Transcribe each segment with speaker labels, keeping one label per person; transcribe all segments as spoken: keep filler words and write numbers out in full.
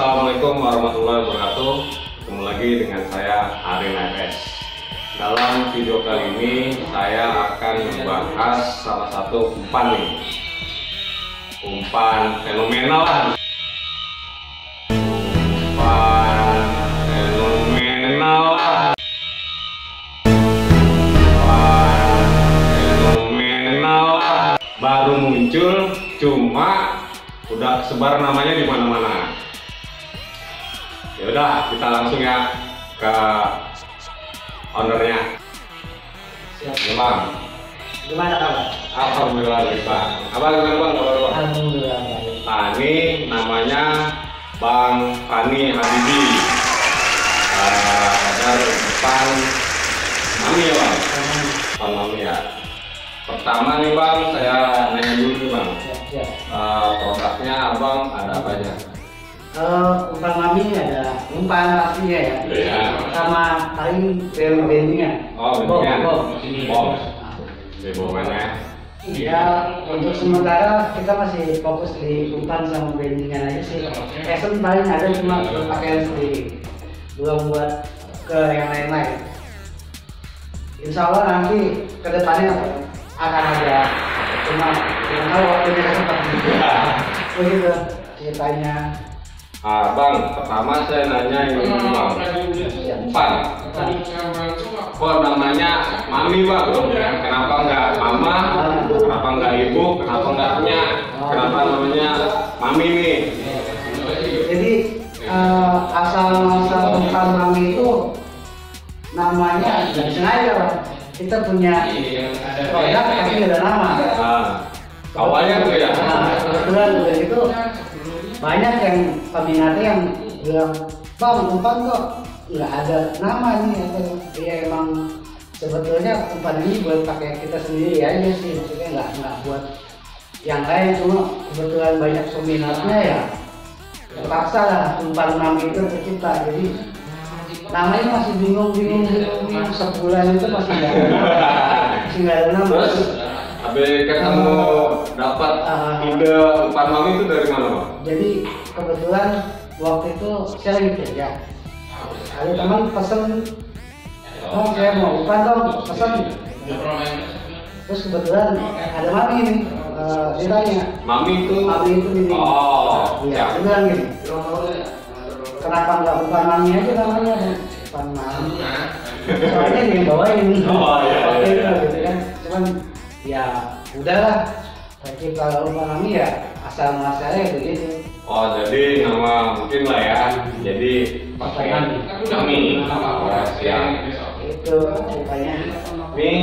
Speaker 1: Assalamualaikum warahmatullahi wabarakatuh. Ketemu lagi dengan saya Arin F S. Dalam video kali ini saya akan membahas salah satu umpan nih, umpan fenomenal lah. Umpan fenomenal lah. Umpan fenomenal lah. Baru muncul, cuma udah sebar namanya di mana-mana. Ya udah, kita langsung ya ke ownernya.
Speaker 2: Siap.
Speaker 1: Ya, Bang.
Speaker 2: Gimana kabar?
Speaker 1: Alhamdulillah baik, Bang. Kabar gimana, Bang? Kabar, Bang?
Speaker 2: Alhamdulillah baik.
Speaker 1: Nah, ini namanya Bang Fani Habibi. Uh, dari depan Mami ya, Bang? Depan Mami ya. Pertama nih, Bang, saya nanya dulu nih, Bang.
Speaker 2: Siap, siap.
Speaker 1: Uh, produknya Abang ada apa aja?
Speaker 2: Kalau umpan mami ada umpan pastinya ya.
Speaker 1: Iya.
Speaker 2: Sama paling bendingan.
Speaker 1: Oh, bendingan.
Speaker 2: Bom,
Speaker 1: Bom. Di bomennya.
Speaker 2: Ya, untuk sementara kita masih fokus di umpan sama bendingan aja sih. Esen paling ada cuma pakaian sendiri, belum buat ke yang lain-lain. Insya Allah nanti kedepannya akan ada, cuma yang tahu waktunya sempat begitu ceritanya.
Speaker 1: Ah, Bang, pertama saya nanya ini dulu, Bang. Umpan. Kok namanya Mami, Bang? Kenapa nggak Mama? Kenapa nggak Ibu? Kenapa nggak punya? Kenapa namanya Mami nih?
Speaker 2: Jadi uh, asal-asal umpan mami itu namanya nggak sengaja, Pak. Kita punya produk tapi nggak ada nama.
Speaker 1: Nah, awalnya tuh ya.
Speaker 2: Nah, kebetulan udah itu banyak yang peminatnya yang bilang, Bang, umpan kok nggak ada nama nih, atau ya emang sebetulnya umpan ini buat pakai kita sendiri aja sih, maksudnya nggak nggak buat yang lain, cuma kebetulan banyak peminatnya ya terpaksa lah umpan mami itu tercipta. Jadi namanya masih bingung bingung bingung, bingung. Sebulan itu masih nggak ada nama, masih nggak ada nama.
Speaker 1: Terus, habis ketemu dapat ide umpan Mami itu dari mana, Bang?
Speaker 2: Jadi kebetulan waktu itu saya lagi kerja, ada teman pesen, oh saya mau umpan dong, pesen. Terus kebetulan ada Mami nih, uh, dia tanya,
Speaker 1: Mami itu?
Speaker 2: Mami itu ini.
Speaker 1: Oh,
Speaker 2: ya. Dia bilang gini, kenapa nggak umpan Mami aja namanya? Umpan Mami. Soalnya dia yang bawain.
Speaker 1: Oh iya.
Speaker 2: Oke,
Speaker 1: iya.
Speaker 2: gitu kan. Cuman ya udahlah. Tapi kalau umpan Mami ya asal muasalnya begitu.
Speaker 1: Oh, jadi nama mungkin lah ya. Jadi pakai Mami. Oh, siap.
Speaker 2: Itu ceritanya.
Speaker 1: Nih,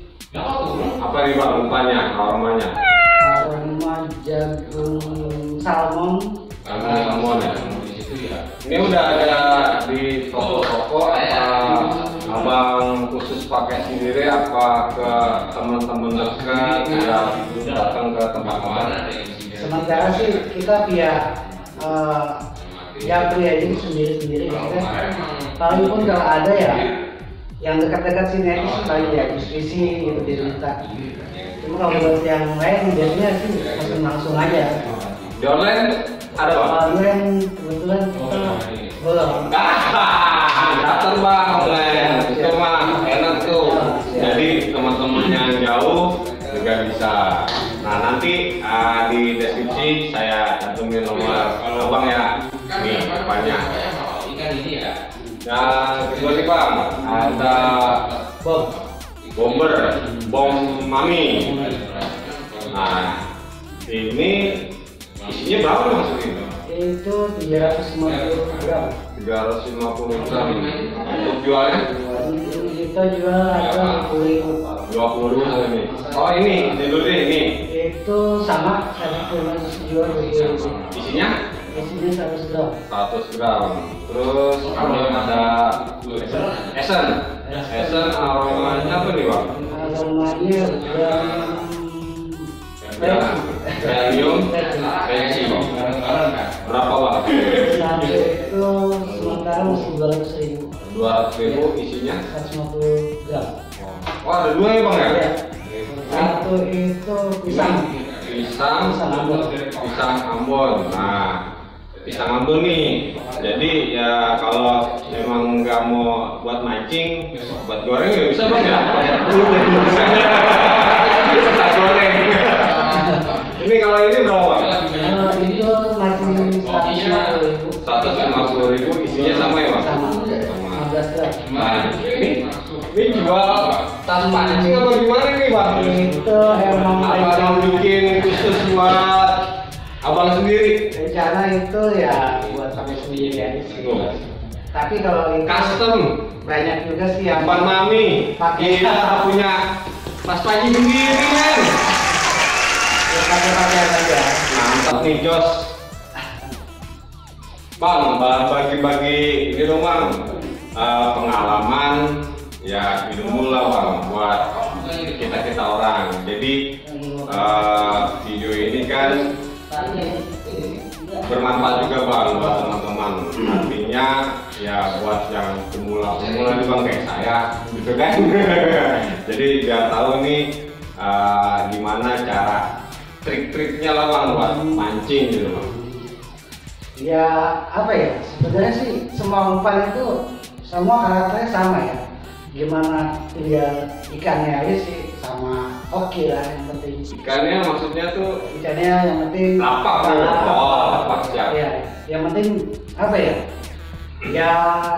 Speaker 1: apa nih, Bang, umpannya, aromanya?
Speaker 2: Aroma jagung salmon.
Speaker 1: Karena salmon ya. Ini udah ada di toko-toko apa Abang khusus pakai sendiri, apa ke teman-teman dekat ya datang ke tempat Abang?
Speaker 2: Sementara sih kita via uh, ya beli aja sendiri-sendiri gitu kan. Paling pun kalau ada ya yang dekat-dekat sini aja sih paling ya diskusi gitu diminta. Cuma kalau buat yang lain biasanya sih langsung langsung aja.
Speaker 1: Di online ada, Bang?
Speaker 2: Online kebetulan kita belum.
Speaker 1: Datang, Bang, online itu mah enak tuh. Jadi teman-teman yang jauh juga bisa. Nah, nanti uh, di deskripsi saya cantumin nomor Abang ya. Nih depannya. Dan kedua nih, Bang, ada
Speaker 2: Bom.
Speaker 1: bomber, bom Mami. Nah, ini isinya berapa nih maksudnya?
Speaker 2: Itu tiga ratus lima puluh gram.
Speaker 1: tiga ratus lima puluh gram. Untuk jualnya?
Speaker 2: Kita jual ada dua puluh ribu.
Speaker 1: dua puluh ribu ini. Oh, ini, ini dulu deh, ini.
Speaker 2: Itu sama, saya cuma jual dua puluh ribu.
Speaker 1: Isinya?
Speaker 2: Isinya seratus gram.
Speaker 1: seratus gram. Terus ini ada esen. Esen aromanya apa nih, Bang?
Speaker 2: Aromanya gram
Speaker 1: Premium Fancy. Berapa, Bang?
Speaker 2: satu itu sementara masih dua ratus ribu.
Speaker 1: dua ratus ribu isinya?
Speaker 2: seratus lima puluh gram.
Speaker 1: Oh, ada dua ya, Bang ya?
Speaker 2: Ya. Satu itu pisang.
Speaker 1: Pisang,
Speaker 2: Pisang Ambon.
Speaker 1: pisang Ambon. Nah, bisa ngambung nih. Jadi ya kalau memang nggak mau buat mancing, buat goreng ya bisa bang ya. Bisa goreng. Ini kalau ini berapa?
Speaker 2: Kalau itu masih
Speaker 1: seratus lima puluh ribu, isinya sama ya bang?
Speaker 2: Sama. lima belas gram.
Speaker 1: Nah, ini ini jual tas pancing apa gimana nih bang?
Speaker 2: Itu emang
Speaker 1: Apa yang bikin khusus buat abang sendiri?
Speaker 2: rencana itu ya buat pakai sendiri aja sih.
Speaker 1: Oh.
Speaker 2: Tapi kalau itu
Speaker 1: Custom.
Speaker 2: banyak juga sih yang
Speaker 1: Buat mami,
Speaker 2: Pakai.
Speaker 1: kita punya tas pancing sendiri kan?
Speaker 2: ya pakai-pakai aja.
Speaker 1: Mantap nih Jos. Bang, bagi-bagi ini dong bang, eh, pengalaman ya ilmu lah bang buat kita kita orang. Jadi eh, video ini kan bermanfaat juga bang buat teman-teman. Artinya ya buat yang pemula-pemula nih bang kayak saya, gitu kan. Jadi biar tahu nih eh, gimana cara trik-triknya lah bang buat mancing gitu bang.
Speaker 2: Ya apa ya, sebenarnya sih semua umpan itu semua karakternya sama ya. Gimana tinggal ikannya aja sih sama oke lah, yang penting
Speaker 1: Ikannya maksudnya tuh
Speaker 2: ikannya yang penting
Speaker 1: lapak tuh. Oh, lapak siap.
Speaker 2: ya, yang penting apa ya, ya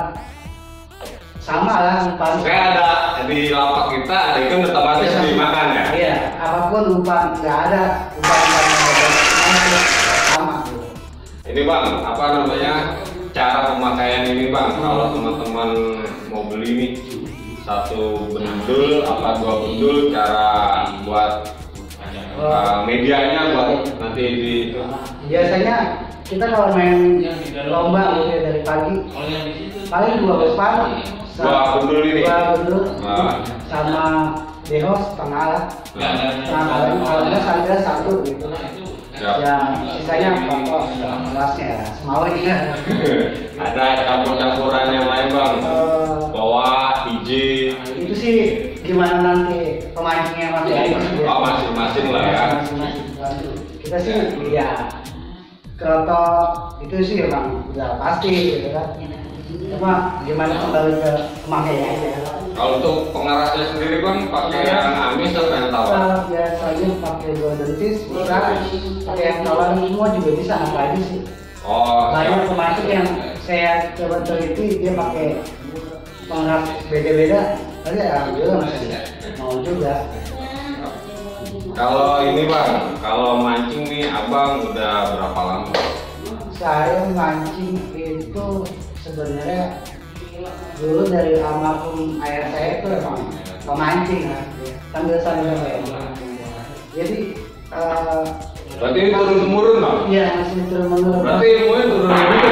Speaker 2: sama lah umpan.
Speaker 1: Kayak ada di lapak kita ada ikan otomatis
Speaker 2: Iya.
Speaker 1: dimakan ya.
Speaker 2: Iya, apapun umpan nggak ada umpan-umpan yang ada sama gitu.
Speaker 1: Ini bang, apa namanya cara pemakaian ini bang? Kalau teman-teman mau beli nih satu bendul apa dua bendul, cara buat uh, medianya buat nanti di
Speaker 2: Biasanya kita kalau main lomba gitu ya, dari pagi paling dua umpan,
Speaker 1: Dua bendul ini?
Speaker 2: dua bendul
Speaker 1: Nah.
Speaker 2: sama dehos setengah lah. Nah, kalau nggak sandal satu gitu.
Speaker 1: Siap.
Speaker 2: Ya sisanya pokok gelasnya ya, semaunya.
Speaker 1: Ada campur-campuran yang lain bang,
Speaker 2: Eh,
Speaker 1: bawah, hiji,
Speaker 2: itu sih gimana nanti pemancingnya masing-masing.
Speaker 1: oh masing-masing lah ya.
Speaker 2: Masing-masing. Kita sih ya kroto itu sih emang udah pasti gitu kan. Cuma gimana kembali ke pemakaiannya aja.
Speaker 1: Kalau untuk pengerasnya sendiri bang, pakai yang amis atau yang tawar?
Speaker 2: Kita biasanya pakai golden fish, bisa pakai yang tawar semua juga bisa, apa aja sih.
Speaker 1: Oh,
Speaker 2: Banyak
Speaker 1: siap.
Speaker 2: pemancing yang saya coba teliti dia pakai pengeras beda-beda, tapi alhamdulillah masih mau juga.
Speaker 1: Kalau ini bang, kalau mancing nih abang udah berapa lama?
Speaker 2: Saya mancing itu sebenarnya dulu dari almarhum ayah saya itu emang pemancing kan, sambil sambil saya. Jadi eh,
Speaker 1: Berarti ini turun temurun bang?
Speaker 2: iya masih turun menurun.
Speaker 1: Berarti ilmunya turun temurun.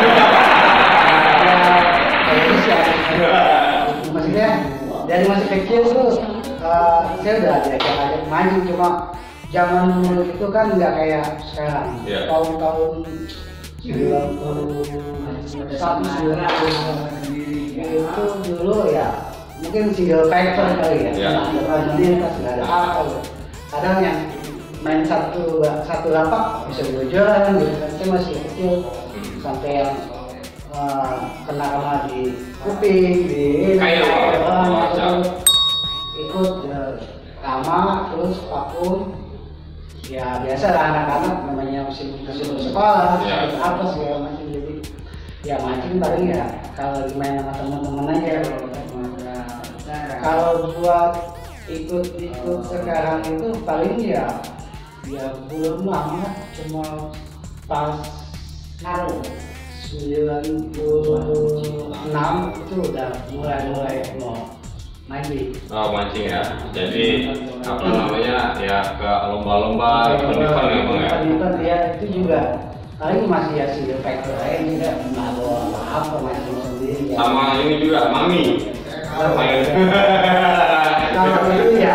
Speaker 2: Kayaknya sih ada. Maksudnya dari masih kecil tuh eh, saya udah diajak-ajak mancing, cuma zaman dulu itu kan nggak kayak sekarang.
Speaker 1: Iya.
Speaker 2: Tahun-tahun sembilan puluh satu sembilan puluh itu dulu ya mungkin single factor kali ya.
Speaker 1: Iya.
Speaker 2: Nggak ada komunitas, nggak ada apa gitu. Kadang yang main satu satu lapak bisa dua jalan gitu kan. Saya masih kecil sampai yang eh, kena kena di kuping, di
Speaker 1: Kayak apa?
Speaker 2: kayak apa,
Speaker 1: Oh,
Speaker 2: gitu.
Speaker 1: siap.
Speaker 2: Ikut eh, lama terus vakum. Ya biasa lah anak-anak namanya musim musim sekolah,
Speaker 1: Ya.
Speaker 2: ikut apa segala macam, jadi ya mancing paling ya kalau main sama teman-teman aja. Kalau buat ikut-ikut sekarang itu paling ya ya belum lama, cuma pas sembilan puluh enam itu udah mulai-mulai mau mancing.
Speaker 1: Oh mancing ya. Jadi apa namanya ya ke lomba-lomba, event-event ya bang ya.
Speaker 2: Event-event ya itu juga paling masih ya single factor aja, tidak nggak bawa apa mancing sendiri. Ya.
Speaker 1: Sama ini juga mami. Main.
Speaker 2: Kalau itu ya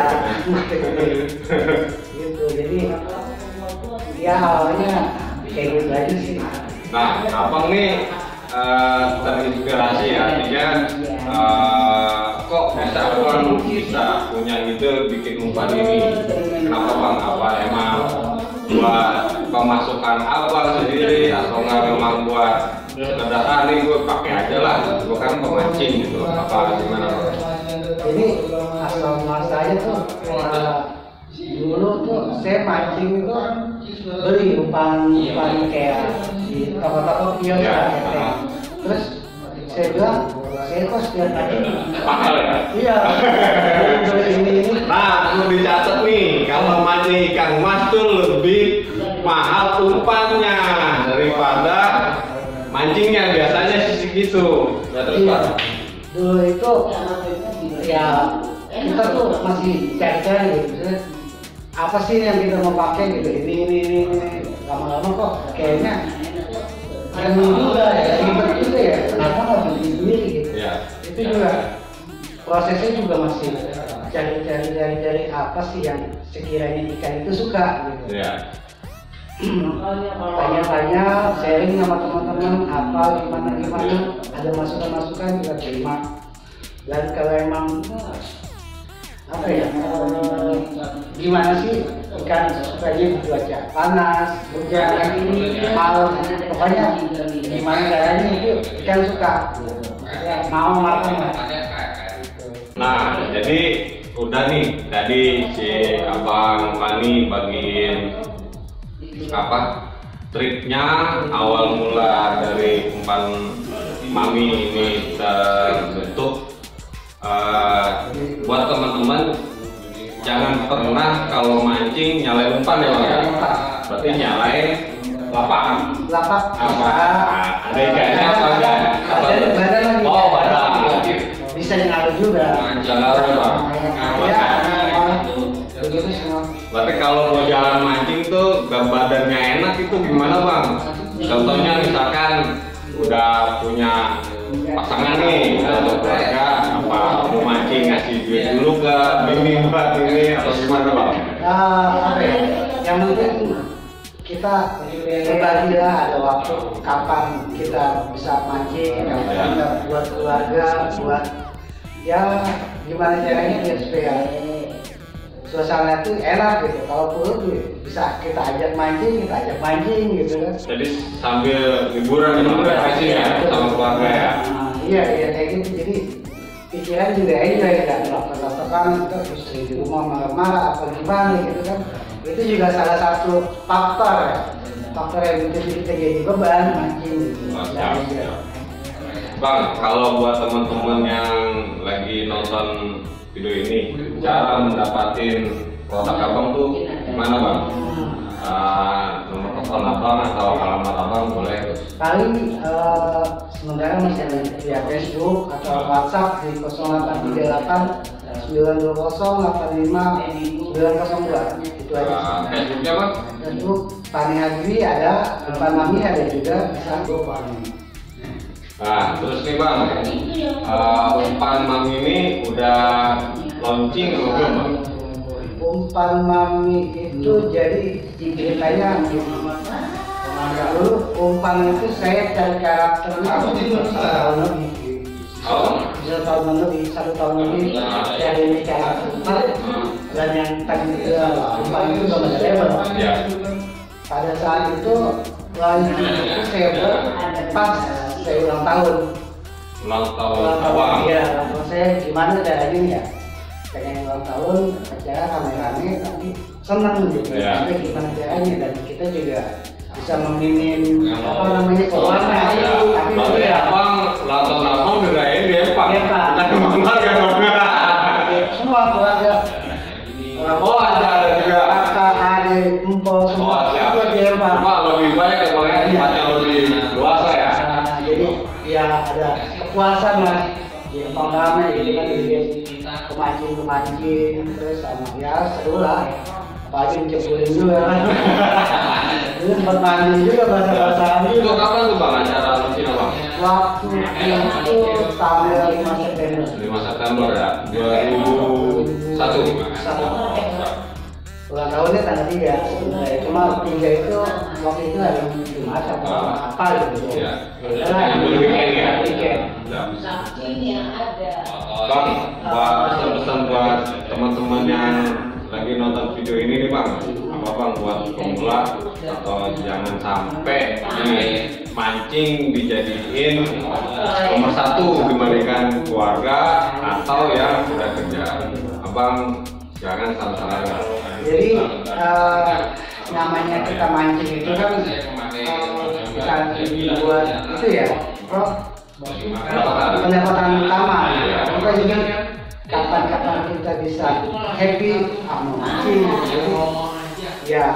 Speaker 2: gitu, jadi ya awalnya kayak gitu aja sih.
Speaker 1: Nah, abang nih eh, terinspirasi ya, artinya eh, kok bisa abang bisa punya ide bikin umpan ini? Kenapa bang? Apa emang buat pemasukan abang sendiri atau nggak memang buat sekedar ah nih gue pakai aja lah, gue kan pemancing gitu, apa gimana Bang?
Speaker 2: Jadi asal muasalnya tuh uh, dulu tuh saya mancing itu beli umpan umpan kayak di toko-toko kios
Speaker 1: Ya.
Speaker 2: lah, kayak. Terus saya bilang saya kok setiap hari
Speaker 1: Mahal ya?
Speaker 2: iya beli ini ini
Speaker 1: Nah, perlu dicatat nih, kalau mancing ikan mas tuh lebih mahal umpannya daripada mancingnya, biasanya sisi gitu. Ya, terus
Speaker 2: iya.
Speaker 1: Pak?
Speaker 2: Dulu itu ya kita tuh masih cari-cari gitu. Apa sih yang kita mau pakai gitu, ini ini ini, ini. Lama-lama kok kayaknya yang juga ya, ribet juga ya, kenapa nggak bikin sendiri gitu.
Speaker 1: Ya.
Speaker 2: Itu juga prosesnya juga masih cari-cari cari-cari apa sih yang sekiranya ikan itu suka gitu.
Speaker 1: Ya.
Speaker 2: Tanya-tanya, sharing sama teman-teman apa gimana gimana, ada masukan-masukan kita terima. Dan kalau emang apa ya, eh, gimana sih ikan sukanya di cuaca panas, hujan, malam, pokoknya gimana caranya itu ikan suka mau makan.
Speaker 1: Nah, jadi udah nih tadi si Abang Fani bagiin apa triknya awal mula dari umpan mami ini terbentuk. Uh, buat teman-teman jangan pernah kalau mancing nyalain umpan ya Bang ya. Berarti nyalain lapak.
Speaker 2: Lapak
Speaker 1: Apa? Nah, ada ikannya apa enggak? Apa?
Speaker 2: Ada badan lagi.
Speaker 1: Oh, badan.
Speaker 2: Bisa ngaruh juga.
Speaker 1: Bisa ngaruh Bang.
Speaker 2: Ya, begitu semua.
Speaker 1: Berarti kalau mau jalan mancing tuh gak badannya enak itu gimana Bang? Contohnya misalkan udah punya pasangan nih, udah ada keluarga, apa mau mancing ngasih duit dulu ke bini buat ini atau gimana Bang?
Speaker 2: Uh, apa ya? Yang penting kita berbagi lah, ada waktu kapan kita bisa mancing, kapan kita buat keluarga, buat ya gimana caranya biar supaya suasana itu enak gitu. Kalau perlu bisa kita ajak mancing, kita ajak mancing gitu kan.
Speaker 1: Jadi sambil liburan liburan mancing ya sama keluarga ya.
Speaker 2: Nah, iya iya kayak gitu. Jadi pikiran juga enjoy ya, nggak terlalu terus di rumah marah-marah apa gimana gitu kan. Itu juga salah satu faktor ya. Faktor yang bikin kita jadi beban mancing gitu.
Speaker 1: Oh, siap, siap. Bang, kalau buat teman-teman yang lagi nonton video ini, cara mendapatin produk Abang tuh gimana Bang? Uh, nomor telepon Abang atau alamat Abang boleh?
Speaker 2: Paling uh, sementara masih ada via Facebook atau WhatsApp di nol delapan tiga delapan sembilan dua nol delapan lima sembilan nol dua. Itu aja.
Speaker 1: Uh, Facebooknya Bang?
Speaker 2: Facebook Fani Hagri ada, Umpan Mami ada juga, bisa gua
Speaker 1: Nah, terus nih Bang, uh, umpan mami ini udah launching atau belum Bang?
Speaker 2: Umpan Mami itu jadi ceritanya dulu umpan itu saya cari karakternya satu tahun lebih.
Speaker 1: Oh,
Speaker 2: Satu tahun lebih, satu tahun lebih cari karakter umpan, dan yang tadi itu umpan itu gambar lebar.
Speaker 1: ya.
Speaker 2: Pada saat itu launching itu saya buat pas saya ulang tahun.
Speaker 1: Ulang tahun
Speaker 2: Ulang tahun,
Speaker 1: Abang.
Speaker 2: iya. Ulang tahun saya gimana caranya ya? Pengen ulang tahun, acara rame-rame, tapi senang gitu.
Speaker 1: Iya.
Speaker 2: Tapi gimana caranya? Dan kita juga bisa meminim apa namanya keuangan.
Speaker 1: Ya.
Speaker 2: Tapi
Speaker 1: Berarti
Speaker 2: ya,
Speaker 1: Abang ulang tahun Abang dirayain di Empang.
Speaker 2: Iya, Pak.
Speaker 1: Bukan di Manggar ya Bang?
Speaker 2: semua keluarga.
Speaker 1: Oh, ada ada juga.
Speaker 2: Kakak, adik, empok, semua
Speaker 1: Oh, siap.
Speaker 2: itu di Empang.
Speaker 1: Cuma lebih banyak ya Bang ya, tempatnya lebih luas ya.
Speaker 2: Nah, jadi ya ada kepuasan lah. Di Empang ramai, jadi kan jadi kemancing-kemancing, terus sama ya seru lah. Apa aja dicepurin juga kan. Itu sempat mandi juga bahasa-bahasaan
Speaker 1: Itu
Speaker 2: juga.
Speaker 1: kapan tuh Bang acara launching Abang?
Speaker 2: Waktu itu tanggal lima September.
Speaker 1: lima September ya, dua ribu satu.
Speaker 2: Satu. Ulang tahunnya tanggal tiga sebenarnya, cuma tiga itu waktu itu ada Jumat atau apa gitu.
Speaker 1: Iya.
Speaker 2: Karena
Speaker 1: Yang weekend ya.
Speaker 2: weekend.
Speaker 1: Ya. Bang, buat pesan-pesan buat teman-teman yang lagi nonton video ini nih Bang, apa apa bang buat pemula atau jangan sampai mancing dijadiin nomor satu dibandingkan keluarga atau yang sudah kerja. Abang jangan salah-salah.
Speaker 2: Jadi uh, namanya kita mancing itu kan bukan buat itu ya, Prof. Pendapatan utama. Kita juga kapan-kapan kita bisa happy sama mancing. Ya,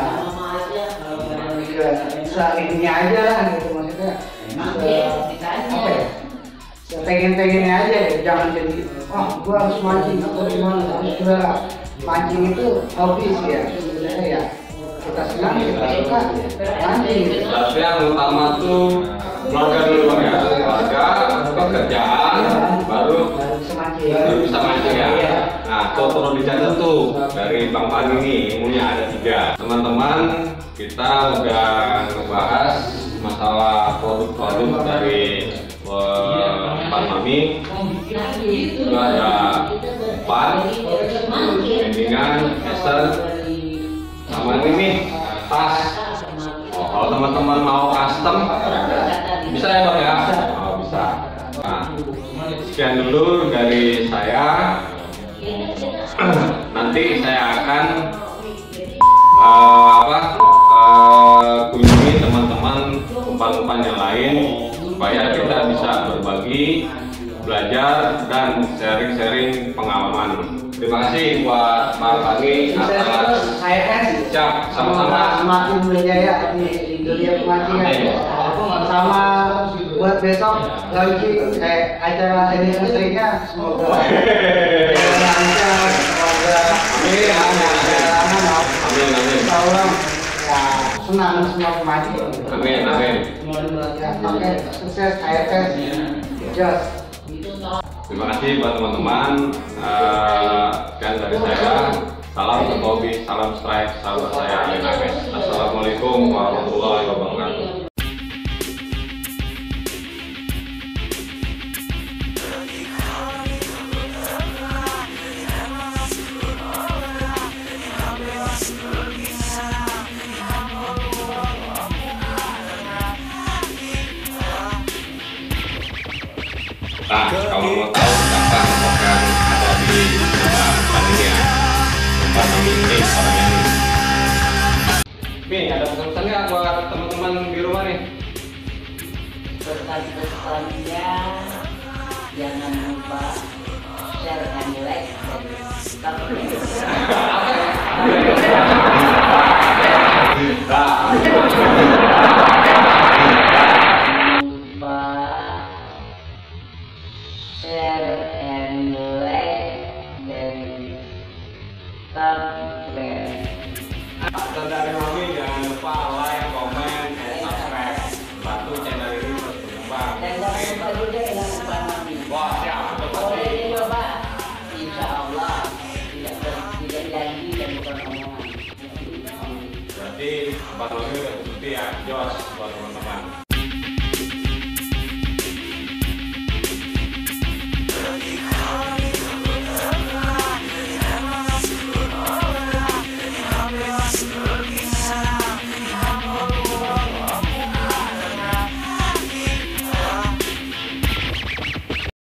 Speaker 2: bisa ininya aja lah gitu maksudnya. Apa ya? Pengen-pengennya aja ya, jangan jadi wah gua harus mancing atau gimana. Harus mancing itu hobi sih ya sebenarnya ya. Kita senang, kita suka mancing.
Speaker 1: Tapi yang utama tuh keluarga dulu ya, keluarga, pekerjaan, baru baru bisa mancing ya. Nah, itu perlu dicatat tuh dari Bang Pan ini ilmunya ada tiga. Teman-teman, kita udah ngebahas masalah produk-produk dari Pan Mami. Itu ada Pan, Mendingan, Esen, sama ini nih tas. Oh, kalau teman-teman mau custom bisa ya bang ya? Oh, bisa. Nah, sekian dulu dari saya. Nanti saya akan uh, apa uh, kunjungi teman-teman umpan-umpan yang lain supaya kita bisa berbagi, belajar dan sharing-sharing pengalaman. Terima kasih buat Pak Pani atas
Speaker 2: saya kan
Speaker 1: siap sama-sama
Speaker 2: semakin berjaya di dunia pemancingan. Sama buat besok lagi kayak acara ini istrinya semoga lancar, semoga
Speaker 1: amin amin amin amin
Speaker 2: Allah ya senang semua pemancing.
Speaker 1: Amin amin.
Speaker 2: Ya pakai sukses H F S just.
Speaker 1: Terima kasih buat teman-teman. Sekian dari saya. Salam hobi, salam strike, sahabat saya Alin Ames. Assalamualaikum warahmatullahi wabarakatuh. Nah, kalau mau tahu gampang bukan atau di tempat ini ya, tempat kami ini orangnya nih. Nih ada pesan-pesan nggak buat teman-teman di rumah nih?
Speaker 3: Pesan-pesannya jangan lupa share and like dan
Speaker 1: Dari kami jangan lupa like, komen, dan subscribe. Bantu channel ini terus berkembang.
Speaker 3: dan jangan lupa juga dengan Pak Mami.
Speaker 1: Wah siap.
Speaker 3: Boleh dicoba, insya Allah tidak tidak janji dan bukan omongan.
Speaker 1: Berarti Pak Mami udah terbukti ya, jos buat teman-teman.
Speaker 4: Yes.